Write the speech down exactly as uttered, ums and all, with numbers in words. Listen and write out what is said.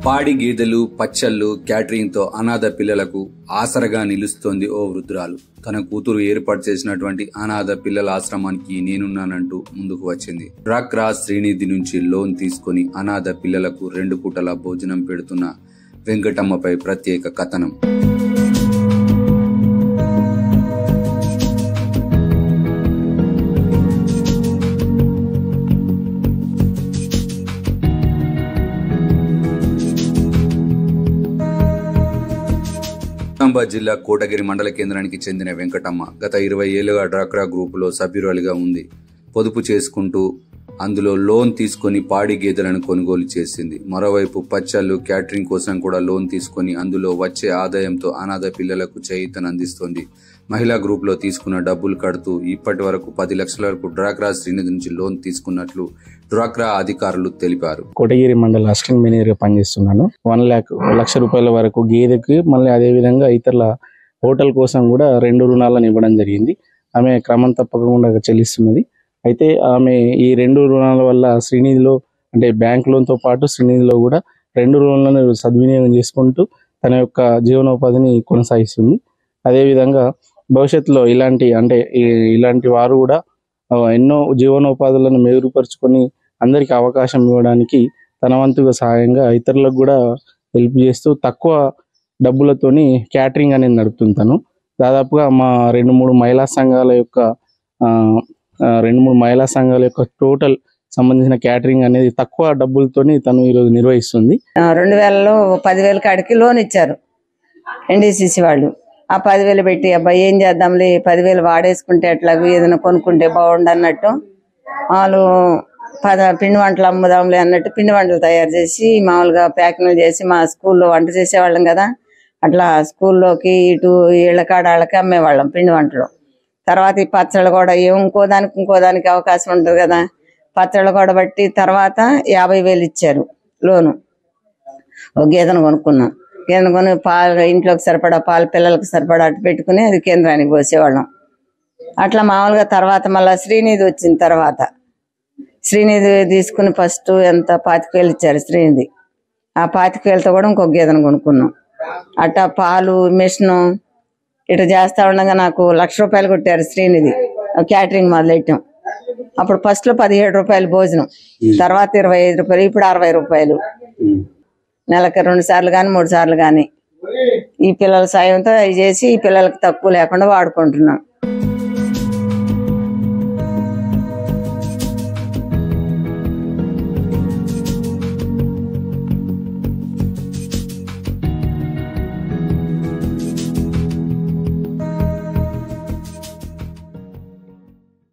పాడి గేదెలు పచ్చళ్ళు క్యాటరింగ్ తో అనాథ పిల్లలకు ఆసరగా నిలుస్తోంది ఓ వృద్ధురాలు. తన కూతురు ఏర్పాటు చేసినటువంటి అనాథ పిల్లల ఆశ్రమానికి నేనున్నానంటూ ముందుకు వచ్చింది. డ్వాక్రా శ్రీనిధి నుంచి లోన్ తీసుకుని అనాథ పిల్లలకు రెండు పూటల భోజనం పెడుతున్న వెంకటమ్మపై ప్రత్యేక కథనం. నిజామాబాద్ జిల్లా కోటగిరి మండల కేంద్రానికి చెందిన వెంకటమ్మ గత ఇరవై ఏళ్లుగా డ్వాక్రా గ్రూపులో సభ్యురాలిగా ఉంది. పొదుపు చేసుకుంటూ అందులో లోన్ తీసుకుని పాడి గేదెలను కొనుగోలు చేసింది. మరోవైపు పచ్చళ్ళు క్యాటరింగ్ కోసం కూడా లోన్ తీసుకుని అందులో వచ్చే ఆదాయంతో అనాథ పిల్లలకు చేయూతను అందిస్తోంది. మహిళా గ్రూప్ లో తీసుకున్న డబ్బులు కడుతూ ఇప్పటి వరకు పది లక్షల వరకు డ్వాక్రా శ్రీనిధి నుంచి లోన్ తీసుకున్నట్లు డ్వాక్రా అధికారులు తెలిపారు. కోటగిరి మండల అసిస్టెంట్ మేనేజర్ గా పనిచేస్తున్నాను. వన్ ల్యాక్ లక్ష రూపాయల వరకు గేదెకి, మళ్ళీ అదే విధంగా ఇతరుల హోటల్ కోసం కూడా రెండు రుణాలను ఇవ్వడం జరిగింది. ఆమె క్రమం తప్పకుండా చెల్లిస్తున్నది. అయితే ఆమె ఈ రెండు రుణాల వల్ల శ్రీనిధిలో అంటే బ్యాంక్ లోన్తో పాటు శ్రీనిధిలో కూడా రెండు రుణాలను సద్వినియోగం చేసుకుంటూ తన యొక్క జీవనోపాధిని కొనసాగిస్తుంది. అదేవిధంగా భవిష్యత్తులో ఇలాంటి అంటే ఇలాంటి వారు కూడా ఎన్నో జీవనోపాధులను మెరుగుపరుచుకొని అందరికీ అవకాశం ఇవ్వడానికి తన వంతుగా సహాయంగా ఇతరులకు కూడా హెల్ప్ చేస్తూ తక్కువ డబ్బులతోని క్యాటరింగ్ అనేది నడుపుతుంటాను. దాదాపుగా మా రెండు మూడు మహిళా సంఘాల యొక్క రెండు మూడు మహిళా సంఘాల యొక్క టోటల్ సంబంధించిన క్యాటరింగ్ అనేది తక్కువ డబ్బులతోని తను ఈరోజు నిర్వహిస్తుంది. రెండు వేలలో పదివేల కాడికి లోన్ ఇచ్చారు ఎన్డీసీసీ వాళ్ళు. ఆ పదివేలు పెట్టి అబ్బాయి ఏం చేద్దాంలే, పదివేలు వాడేసుకుంటే ఎట్లాగూ ఏదైనా కొనుక్కుంటే బాగుండు అన్నట్టు వాళ్ళు పద పిండి వంటలు అమ్ముదాంలే అన్నట్టు పిండి వంటలు తయారు చేసి మామూలుగా ప్యాకింగ్లు చేసి మా స్కూల్లో వంట చేసేవాళ్ళం కదా, అట్లా స్కూల్లోకి ఇటు ఇళ్ళకాడ వాళ్ళకి అమ్మేవాళ్ళం పిండి వంటలు. తర్వాత ఈ పచ్చళ్ళు కూడా ఇంకో దానికి ఇంకో దానికి అవకాశం ఉంటుంది కదా, పచ్చళ్ళు కూడా బట్టి తర్వాత యాభై వేలు ఇచ్చారు లోను. ఒక గేదెను కొనుక్కున్నాం. గేదెను కొని పాలు ఇంట్లోకి సరిపడా పాలు పిల్లలకు సరిపడా అటు పెట్టుకుని అది కేంద్రానికి పోసేవాళ్ళం. అట్లా మామూలుగా తర్వాత మళ్ళీ శ్రీనిధి వచ్చిన తర్వాత శ్రీనిధి తీసుకుని ఫస్ట్ ఎంత పాతిక వేలు ఇచ్చారు శ్రీనిధి. ఆ పాతిక వేలతో కూడా ఇంకొక గేదెను కొనుక్కున్నాం. అట్టా పాలు మిషను ఇటు చేస్తా ఉండగా నాకు లక్ష రూపాయలు కొట్టారు శ్రీనిధి క్యాటరింగ్ మొదలెట్టాం. అప్పుడు ఫస్ట్ లో పదిహేడు రూపాయలు భోజనం, తర్వాత ఇరవై ఐదు రూపాయలు, ఇప్పుడు అరవై రూపాయలు. నెలకి రెండు సార్లు కానీ మూడు సార్లు కానీ ఈ పిల్లల సాయంతో అవి చేసి ఈ పిల్లలకి తక్కువ లేకుండా వాడుకుంటున్నాం.